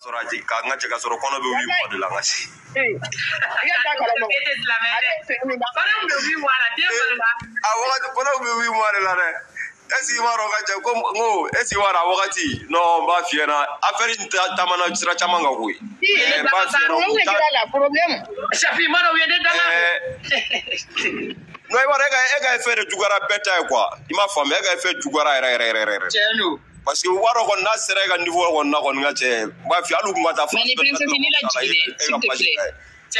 Soraji kanga cheka soro kono be wi mo de la ngasi kono be wi mo de la ne esi waro ga je ko ngo esi wara wakati no ba fiena affaire tamana sira chamanga kuyi ba fiena la problème shafi maro yede danga no wara ega faire jugara beta quoi ima femme ega faire jugara re jeno parce que waro ko na sere ga niveau ko na ko ngache ba fi alu ngata fu mais les princesses ni la jigé s'il te plaît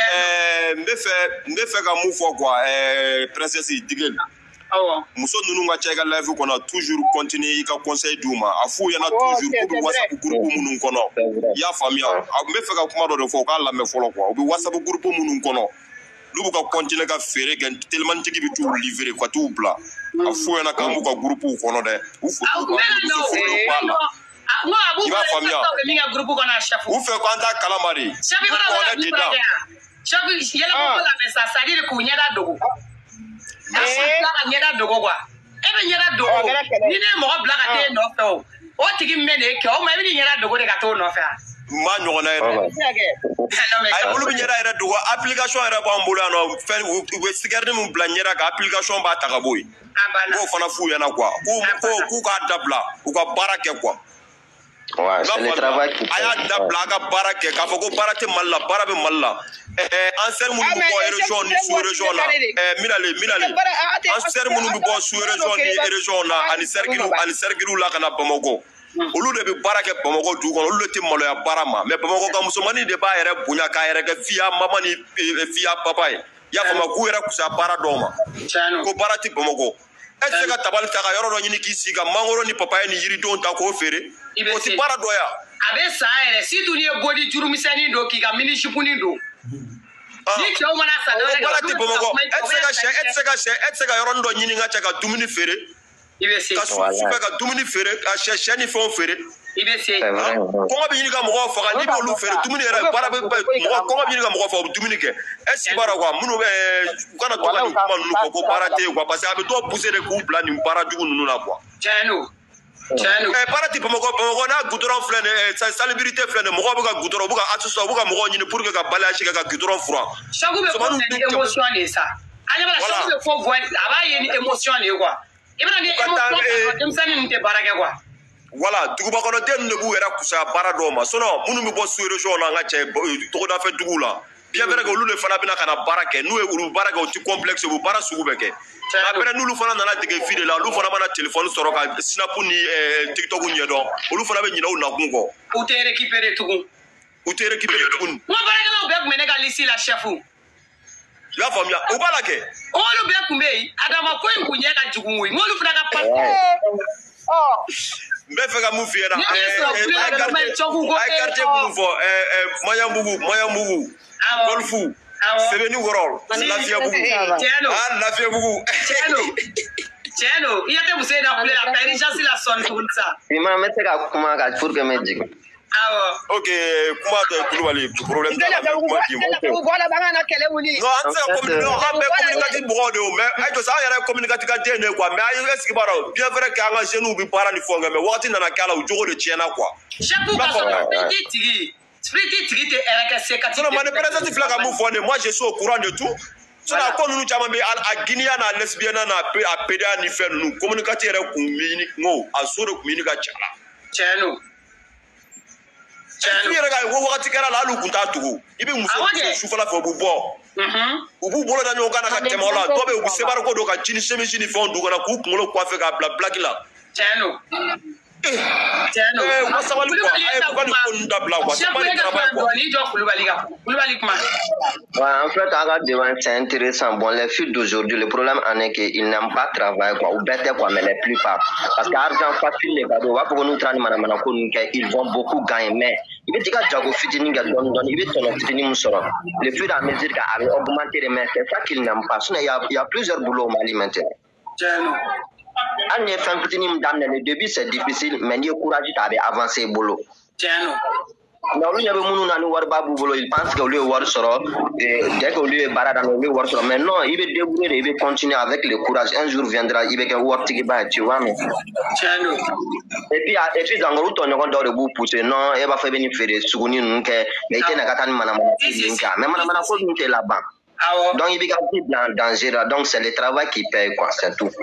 mbe fe ka mu fo quoi princesse digel muso nunu nga chega live ko na toujours continuer i ka conseil duma afu yana toujours ko WhatsApp groupe munun kono ya famia mbe fe ka kuma do fo ka la me folo quoi obi WhatsApp groupe munun kono lubu ka continuer ka fere gen tellement tigi bi tout livrer quoi tout bla afu yana ka mu ka groupe kono de u fo no abu ba famia minga groupe kono shafu u fe ko anda calamari shafi bara shafi yela ko la mesa sadire ku nyada dogo nyada dogo kwa ebe nyada dogo ni ne mo bla ka te no fe o tigi mene ke o ma bi nyada dogo de ka to no fe ma nyogona ay bulu bi nyada era dogo application era ba mbula no fe we sigarde mu bla nyada ka application ba ta ka boy ko fana fu yana quoi ku ka dabla ku ka barake quoi ouais c'est le travail qui aya dabla ka barake ka foko barate malla barabe malla answer mun ko région ni sous région là minale answer mun ko sous région ni région là ani sergiru la kana Bamako olu de bi barake Bamako du ko olu te malo ya barama mais Bamako ka musomani de ba yere bunya ka yere ke fia mama ni fia papa ya fama ku yere kusa bara doma ko barati Bamako est-ce que tabal ta ka yoro do nyini ki siga mangoro ni papa ni yiri don ta ko fere o ti bara doya abe sa ere si tu ni body jurumisani do ki ka mini shipuni do ni ke o mana sa do barati Bamako est-ce que yoro ndo nyini nga chaka dumuni fere ibe se ka super ka dumuni fere ka cheni fon fere ibe se ko bi nyini ka mo fa ka ni be lu fere dumuni era bara be mo ko bi nyini ka mo fa dumuni ke est-ce bara quoi munu be kana to ka ni kuma nu ko barate quoi parce que abe to pousser de ku plan ni bara dugu nunu la quoi jeno barati Bamako na goudron flene salubrité flene mo ko ka goudron bu ka atuso bu ka mo nyini pour que ka balage ka goudron froid chaque be ko émotion ni ça ani bala chaque be fo voix aba yeni émotion ni quoi ibana ni émotion demsani nte barake quoi voilà duguba kono den ne bu era kusa bara do ma sono munu mi bo sous région na nga che to da fe dugu la bien vrai que lulu fana bina kana barake nu e ulu barake o ti complexe bu bara sugu beke après nous lu fana na dige video la lu fana bana téléphone soro ka snap ni TikTok ni do ulu fana be nyina o na kungo ou te récupérer tugun mo barake la be kumene ka lisi la chefu ya famia o balake o lu be kumbe adama ko nkunye ka jugunwi mo lu fana ka pa mbe fe ka mu fi na ay quartier bu fo Mayambugu golfu sebeni worol lafia bugu Chelo yate museda kule la tarisha sila son kunsa ima mete ka kuma ka pour que me diga ok kuma de kulubali problème da voilà bangana kele wuli no anse communicatif bo de mais ay to sa yara communicatif ka tene quoi mais ay est-ce que baro bien vrai que anga jeune bi para ni fonga mais wakati na kala u jogo de tiena quoi chapeau ka so tigi te eraka sekati non mais le président fla ka mu fonde moi je suis au courant de tout cela ko nunu chama be a guinea na lesbienne na a peda ni fe nunu communicatif era ku mini ngo a soro ku mini ka chala chelo tu yɛrɛ ka wo wagati kɛra la hali u kun t'a tugu i bɛ muso sufɛla fɛ u b'u bɔ u b'u bolo da ɲɔgɔn kan na ka tɛmɛ o la dɔw bɛ yen u bɛ sebari ko don ka jini semisi ni fɛnw dugana k'u kunkolo coiffé k'a bila blaki la wa sabali quoi a ye ka nin ko ninnu dabila quoi c'est pas du travail quoi. Ouais, en fait, c'est intéressant. Bon, les filles d'aujourd'hui, le problème en est qu'ils n'aiment pas travailler, quoi, ou bête, quoi, mais les plupart. Parce qu'argent facile, les cadeaux, pour nous ils vont beaucoup gagner, mais il veut dire que Jago Fitini, il veut ton Fitini Moussora. Le plus à mesure qu'elle a augmenté les mains, c'est ça qu'ils n'aiment pas. Sinon, il y a plusieurs boulots au Mali maintenant. Le début, c'est difficile, mais il y a courage d'aller avancer le boulot. Non, il y avait mon ami Warbabou, il pense que lui war sera dès que lui est barada, lui war sera. Mais non, il va débrouiller, il va continuer avec le courage. Un jour viendra, il va que war tigiba, tu vois. Mais... Et puis dans le route, on est dans le bout pousser. Non, il va faire venir faire des souvenirs, mais il y a un gâteau manamana. Mais manamana faut monter là-bas. Donc il va gagner dans danger. Donc c'est le travail qui paye, quoi, c'est tout.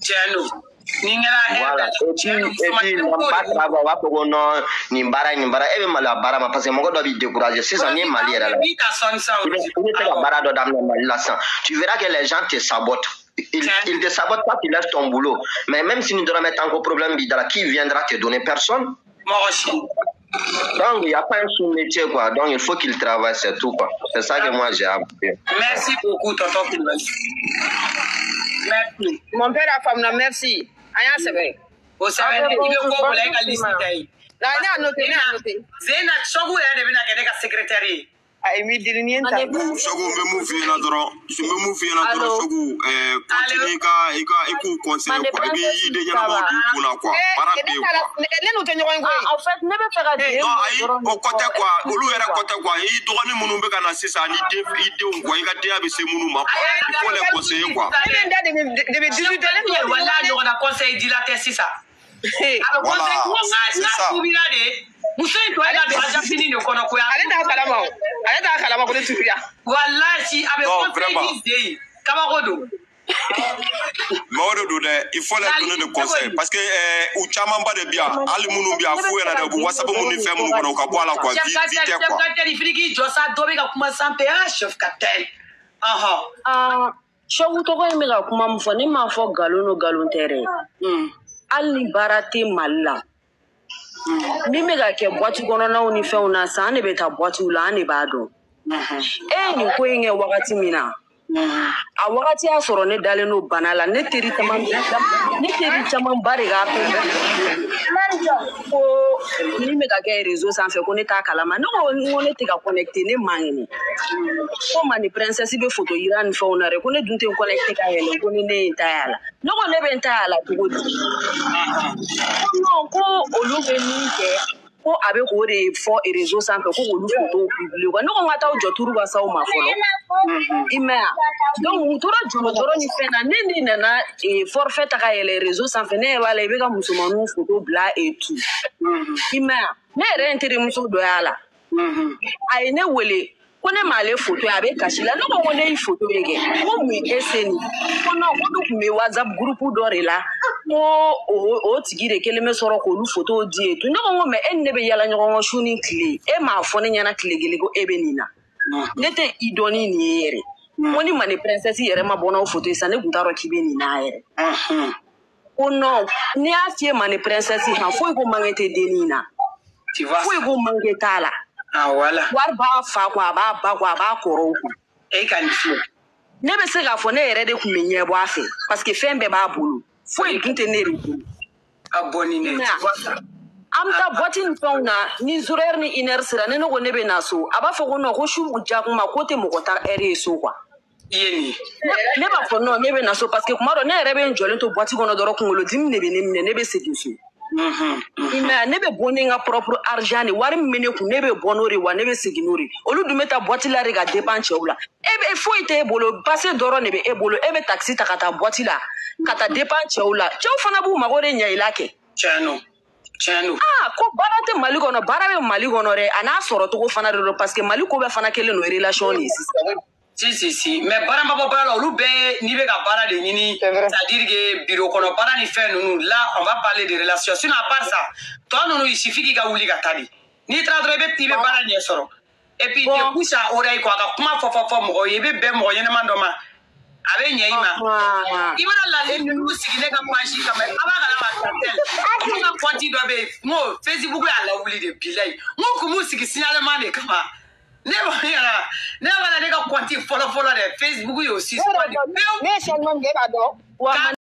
Voilà. Et puis on pas travailler pour non nimbara et mala bara parce que mon gars doit être découragé si ça n'est mali là. Tu verras que les gens te sabotent. Ils te sabotent pas, tu laisses ton boulot. Mais même si nous devons mettre encore problème bidala, qui viendra te donner personne? Moi aussi. Donc il n'y a pas un sous-métier quoi. Donc il faut qu'il travaille, c'est tout quoi. C'est ça que moi j'ai appris. Merci beaucoup tonton Koulibaly. Merci. Mon père a femme merci. Aya sebe. O sebe il veut ko wala ka liste tay. La na noté. Zena chogu ya de bina ke ka secrétaire. Ay mi dirni enta. Chogu me move na doro. Je me move na doro chogu continue ka conseil quoi. Bi ide nyana mo kuna quoi. Para pe. Ne no te nyoy ngoy. En fait, ne be fera de. Non, ayi o côté quoi. Olu era côté quoi. I dogoni munu be kana sisa ni ide quoi. I ga dia be se munu ma. Il faut les conseiller quoi. Ne nda de 18 ans wala no na conseil dilaté sisa. Aba conseil ko nga kubira de. Musoyi to ela be aja fini ne kono ko ya. Ale ta kalama ko ne tuya. Wallahi abe conseil dis kama godo. Maodo do de il faut les donner de conseils parce que ou chama ba de bia ali munu bia fu yana de bu whatsapp munu fe munu kono ka kwala kwa vite quoi. Chef Katel ifriki josa dobe ka kuma sampe chef Katel. Shogu to ko mi ga kuma mfo ni ma fo galon tere. Ali barate malla. Ni me ga ke boîte kono na oni fe una sa ne beta boîte ula ne ba do. Ni ko yin wakati mina. A wakati a sɔrɔ ne dalen no bana la ne teri caman bari ga ko ni me ka kɛ réseau sanfɛ ko ne t'a kalama ne ko ne tɛ ka connecter ne mangini ko mani princesse be photo yira ni fɛnw na re ko ne dun tɛ connecter ka yɛlɛ ko ni ne ta yala ne ko ne bɛ ta yala cogo di non ko olu bɛ min kɛ ko a bɛ k'o de fɔ réseau sanfɛ ko olu photo publier ko ne ko n ka taa jɔ turu ka s'aw ma fɔlɔ i mɛn ya donc u tora jɔrɔjɔrɔ ni fɛn na ne nana forfait ta ka yɛlɛ réseau sanfɛ ne b'a la i bɛ ka musomaninw photo bila et tout i mɛn ya ne yɛrɛ n terimuso dɔ y'a la a ye ne wele ko ne m'ale photo ye a bɛ kasi la ne ko ne ye photo ye kɛ ko mun e se nin ko non ko ne tun bɛ whatsapp groupe dɔ de la ko o tigi de kelen bɛ sɔrɔ k'olu photo di ye ne ko mais e ni ne bɛ yala ɲɔgɔn kɔ su ni tile e m'a fɔ ne ɲɛna tile kelen ko e bɛ nin na ne tɛ i dɔn ni nin ye yɛrɛ ko ni mani princesse yɛrɛ ma bɔ n'aw photo ye sa ne tun t'a dɔn k'i bɛ nin na yɛrɛ ko non ne y'a f'i ye mani princesse kan foyi ko manke tɛ dennin na foyi ko manke t'a la wari b'a fa ko a b'a ba ko a b'a kɔrɔw kun e ka nin filɛ ne bɛ se k'a fɔ ne yɛrɛ de tun bɛ ɲɛ bɔ a fɛ parce que fɛn bɛɛ b'a bolo foyi dun tɛ ne de bolo a bɔ ni ne an bɛ taa boîte ni fɛnw na ni 0h ni 1h sera ne ko ne bɛ na so a b'a fɔ ko non ko su jakuma ko tɛ mɔgɔ ta heure ye so quoi ne b'a fɔ non ne bɛ na so parce que kuma dɔ ne yɛrɛ bɛ n jɔlen to boîte kɔnɔ dɔrɔn kunkolodimi de bɛ ne minɛ ne bɛ segin so mais ne bɛ bɔ ni n ka propre argent de wari min bɛ ne kun ne bɛ bɔ n'o de wa ne bɛ segin n'o de olu dun bɛ taa boîte la de ka dépend cɛw la foyi tɛ e bolo passe dɔrɔn de bɛ e bolo e bɛ taxi ta ka taa boîte la ka taa dépend cɛw la cɛw fana b'u mago de ɲɛ i la kɛ tiɲɛ ko baara tɛ Mali kɔnɔ baara bɛ Mali kɔnɔ dɛ a n'a sɔrɔ cogo fana de don parce que Mali ko bɛɛ fana kelen don relation de sisan si mais baara ma bɔ baara la olu bɛɛ n'i bɛ ka baara de ɲini c'est-à-dire que bureau kɔnɔ baara ni fɛn ninnu là on va parler de relation sinon à part ça tɔ ninnu il suffit k'i ka wuli ka taa de n'i taara dɔrɔn i bɛ baara ɲɛ sɔrɔ et puis te pousse à oreille quoi ka kuma fɔ mɔgɔ ye i bɛ bɛn mɔgɔ ɲɛnɛman dɔ ma a bɛ ɲɛ i ma i mana lale ninnu sigi ne ka page kama a b'a kalama Katel n ka compte dɔ bɛ yen n ko Facebook y'a lawuli de bilayi n ko kun m'u sigi signalement de kama ne b'a la ne ka compte fɔlɔ dɛ Facebook y'o suspend ne ye changement de k'a dɔn